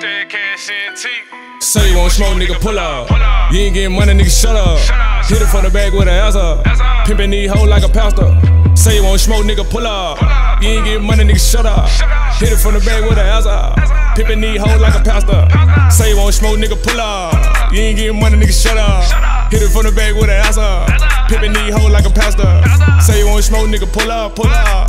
Say you won't smoke, nigga, pull up. You ain't getting money, nigga, shut up. Hit it from the back with an ass up. Pimpin' these hoes like a pastor. Say you won't smoke, nigga, pull up. You ain't getting money, nigga, shut up. Hit it from the back with an ass up. Pimpin' these hoes like a pastor. Say you won't smoke, nigga, pull up. You ain't getting money, nigga, shut up. Hit it from the back with an ass up. Pimpin' these hoes like a pastor. Say you won't smoke, nigga, pull up, pull up.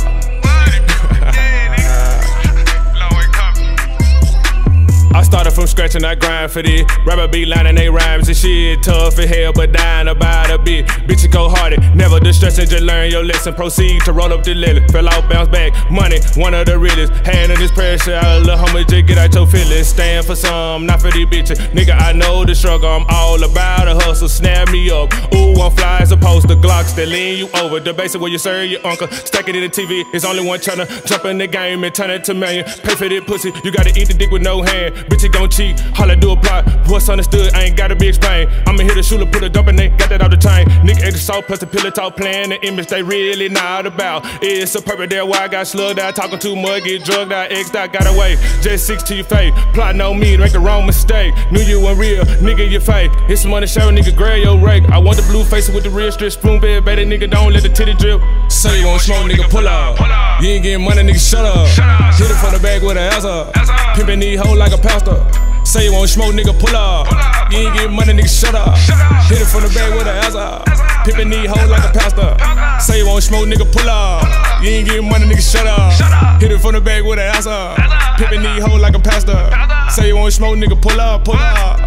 I started from scratch and I grind for this. Rapper be lining they rhymes and shit. Tough as hell, but dying about a bit. Bitch, go hardy, never distressing, just learn your lesson. Proceed to roll up the lily. Fell out, bounce back, money, one of the realest. Hand in this pressure, I love how much just get out your feelings. Stand for some, not for these bitches. Nigga, I know the struggle, I'm all about a hustle. Snap me up, ooh, I'm fly as opposed to Glocks that lean you over. The basic where you serve your uncle. Stack it in the TV, it's only one channel. Jump in the game and turn it to million. Pay for this pussy, you gotta eat the dick with no hand. Bitch, it gon' cheat, holla do a plot. What's understood, I ain't gotta be explained. I'ma hit a shooter, put a dump in it, got that out the chain. Nigga extra salt plus the pillow talk, playing the image they really not about. It's a purpose there why I got slugged out, talking too much, get drugged out, X'd out, got away. J6 to your face, plotting on me to make the wrong mistake. Knew you weren't real, nigga, your fake. It's some money show, nigga, grab your rake. I want the blue face with the real strip, spoon bed, baby, nigga, don't let the titty drip. Say you won't smoke, nigga, pull up. You ain't getting money, nigga, shut up. Hit it from the back with an ass up. Pimpin' these hoes like a pastor. Say you won't smoke, nigga, pull up. You ain't getting money, nigga, shut up. Hit it from the back with an ass up. Pimpin' these hoes like a pastor. Say you won't smoke, nigga, pull up. You ain't getting money, nigga, shut up. Hit it from the back with an ass up. Pimpin' these hoes like a pastor. Say you won't smoke, nigga, pull up, pull up.